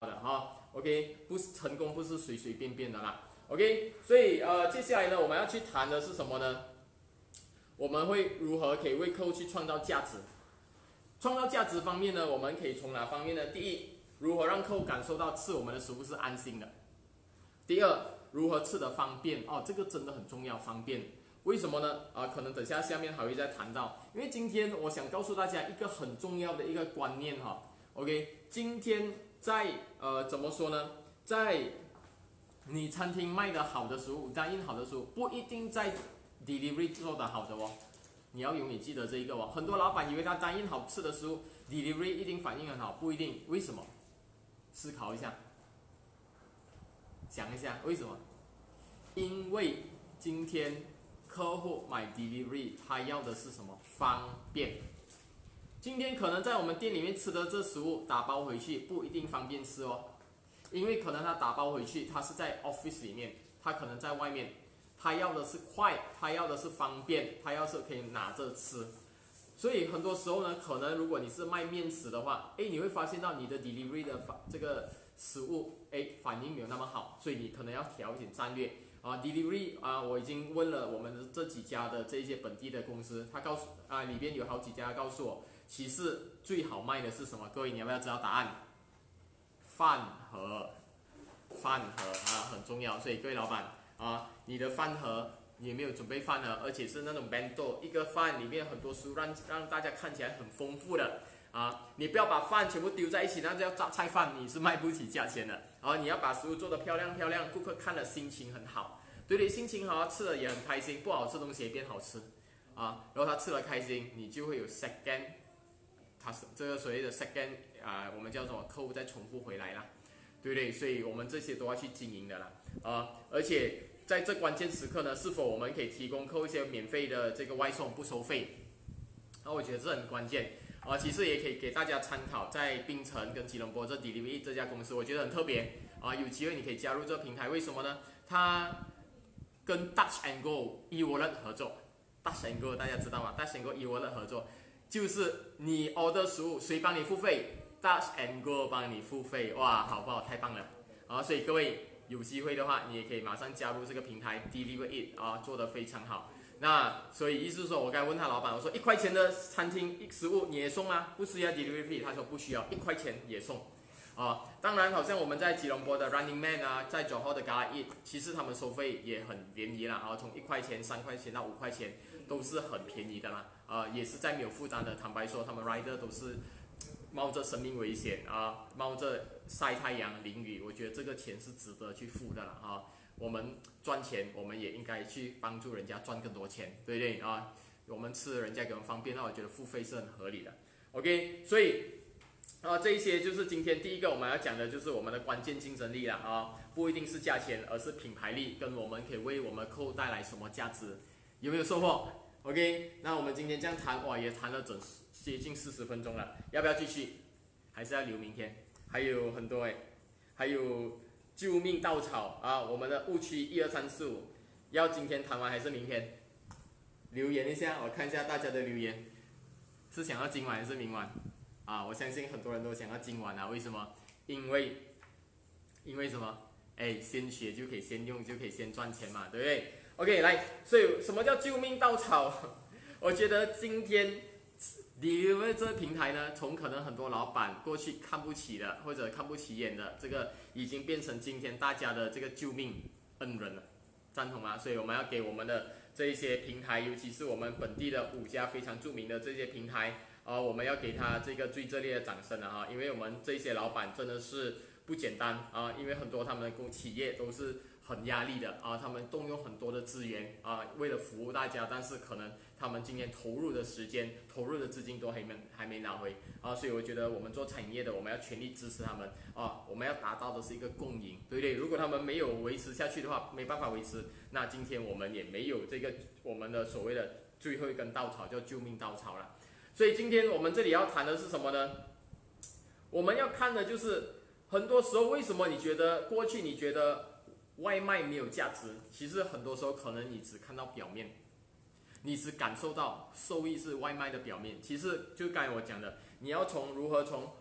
的哈。OK， 不是成功不是随随便便的啦。OK， 所以接下来呢，我们要去谈的是什么呢？我们会如何可以为客户去创造价值？创造价值方面呢，我们可以从哪方面呢？第一，如何让客户感受到吃我们的食物是安心的？第二，如何吃的方便哦，这个真的很重要，方便。为什么呢？可能等下面还会再谈到，因为今天我想告诉大家一个很重要的一个观念哈。OK， 今天在怎么说呢？在你餐厅卖的好的食物，dine in好的食物，不一定在 delivery 做的好的哦。你要永远记得这一个哦。很多老板以为他dine in好吃的食物 ，delivery 一定反应很好，不一定。为什么？思考一下，想一下为什么？因为今天客户买 delivery， 他要的是什么？方便。今天可能在我们店里面吃的这食物打包回去不一定方便吃哦，因为可能他打包回去，他是在 office 里面，他可能在外面，他要的是快，他要的是方便，他要是可以拿着吃。所以很多时候呢，可能如果你是卖面食的话，你会发现到你的 delivery 的这个食物，反应没有那么好，所以你可能要调一点战略。delivery 我已经问了我们这几家的这些本地的公司，他告诉里边有好几家告诉我，其实最好卖的是什么？各位你要不要知道答案？饭盒，很重要。所以各位老板你的饭盒你有没有准备饭盒？而且是那种 bento， 一个饭里面很多食物让大家看起来很丰富的你不要把饭全部丢在一起，那叫榨菜饭，你是卖不起价钱的。你要把食物做得漂亮漂亮，顾客看了心情很好，对不对？心情好，吃了也很开心，不好吃的东西也变好吃然后他吃了开心，你就会有 second， 他这个所谓的 second我们叫什么？客户再重复回来啦，对不对？所以我们这些都要去经营的啦而且在这关键时刻呢，是否我们可以提供客户一些免费的这个外送不收费？我觉得这很关键其实也可以给大家参考，在槟城跟吉隆坡这 Delivery 这家公司，我觉得很特别有机会你可以加入这个平台，为什么呢？它跟 Touch and Go e-wallet 合作 ，Touch and Go 大家知道吗 ？Touch and Go e-wallet 合作，就是你 order 食物，谁帮你付费 ？Touch and Go 帮你付费，哇，好不好？太棒了所以各位有机会的话，你也可以马上加入这个平台 Deliver It 做得非常好。那所以意思是说，我刚才问他老板，我说1块钱的餐厅食物你也送吗？不需要 delivery fee， 他说不需要，1块钱也送当然，好像我们在吉隆坡的 Running Man 在Johor的 Gala Eat， 其实他们收费也很便宜啦从1块钱、3块钱到5块钱都是很便宜的啦也是在没有负担的。坦白说，他们 rider 都是冒着生命危险冒着晒太阳淋雨，我觉得这个钱是值得去付的啦我们赚钱，我们也应该去帮助人家赚更多钱，对不对我们吃人家给我们方便，那我觉得付费是很合理的。OK， 所以这一些就是今天第一个我们要讲的，就是我们的关键竞争力了不一定是价钱，而是品牌力，跟我们可以为我们客户带来什么价值，有没有收获 ？OK， 那我们今天这样谈，也谈了接近40分钟了，要不要继续？还是要留明天？还有很多还有救命稻草我们的误区1、2、3、4、5，要今天谈完还是明天？留言一下，我看一下大家的留言，是想要今晚还是明晚？我相信很多人都想要今晚为什么？因为什么？先学就可以先用，就可以先赚钱嘛，对不对 ？OK， 来，所以什么叫救命稻草？我觉得今天Deliver 这个平台呢，从可能很多老板过去看不起的或者看不起眼的，这个已经变成今天大家的这个救命恩人了，赞同吗？所以我们要给我们的这一些平台，尤其是我们本地的5家非常著名的这些平台我们要给他这个最热烈的掌声了因为我们这些老板真的是不简单因为很多他们的企业都是很压力的他们动用很多的资源为了服务大家，但是可能他们今天投入的时间、投入的资金都还没拿回所以我觉得我们做产业的，我们要全力支持他们我们要达到的是一个共赢，对不对？如果他们没有维持下去的话，没办法维持，那今天我们也没有这个我们的所谓的最后一根稻草，叫救命稻草了。所以今天我们这里要谈的是什么呢？我们要看的就是很多时候为什么你觉得过去你觉得外卖没有价值，其实很多时候可能你只看到表面，你只感受到受益是外卖的表面，其实就刚才我讲的，你要如何从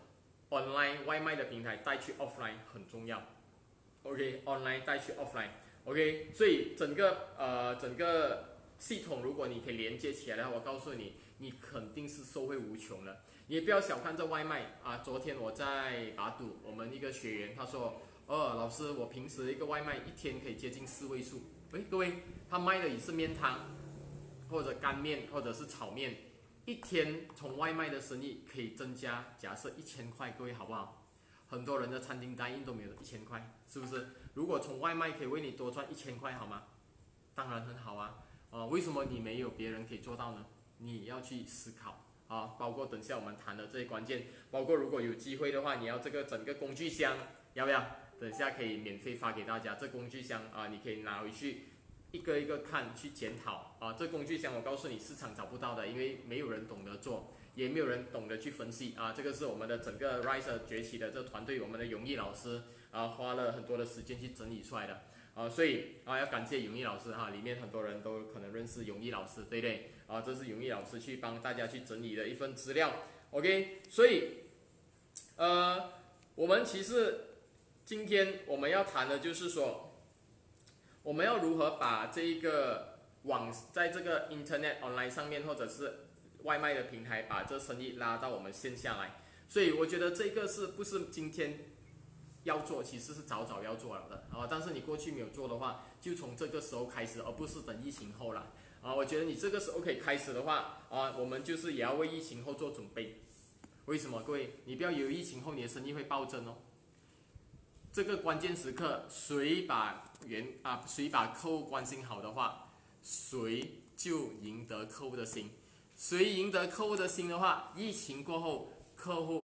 online 外卖的平台带去 offline 很重要。OK，online 带去 offline。OK， 所以整个系统，如果你可以连接起来的话，我告诉你，你肯定是受惠无穷的。你也不要小看这外卖啊！昨天我在打赌，我们一个学员他说：“老师，我平时一个外卖一天可以接近4位数。”各位，他卖的也是面汤，或者干面，或者是炒面，一天从外卖的生意可以增加，假设1000块，各位好不好？很多人的餐厅单印都没有1000块，是不是？如果从外卖可以为你多赚1000块，好吗？当然很好啊！为什么你没有，别人可以做到呢？你要去思考啊！包括等下我们谈的这些关键，包括如果有机会的话，你要这个整个工具箱，要不要？等下可以免费发给大家。这工具箱啊，你可以拿回去一个一个看，去检讨啊。这工具箱我告诉你，市场找不到的，因为没有人懂得做。也没有人懂得去分析啊，这个是我们的整个 Rise 崛起的这个团队，我们的永毅老师啊，花了很多的时间去整理出来的啊，所以啊要感谢永毅老师哈，里面很多人都可能认识永毅老师，对不对？啊，这是永毅老师去帮大家去整理的一份资料 ，OK， 所以我们其实今天我们要谈的就是说，我们要如何把这一个在这个 Internet online 上面或者是外卖的平台把这生意拉到我们线下来，所以我觉得这个是不是今天要做，其实是早要做了的啊。但是你过去没有做的话，就从这个时候开始，而不是等疫情后了啊。我觉得你这个时候可以开始的话啊，我们就是也要为疫情后做准备。为什么？各位，你不要以为疫情后你的生意会暴增哦。这个关键时刻，谁把客户关心好的话，谁就赢得客户的心。谁赢得客户的心的话，疫情过后，客户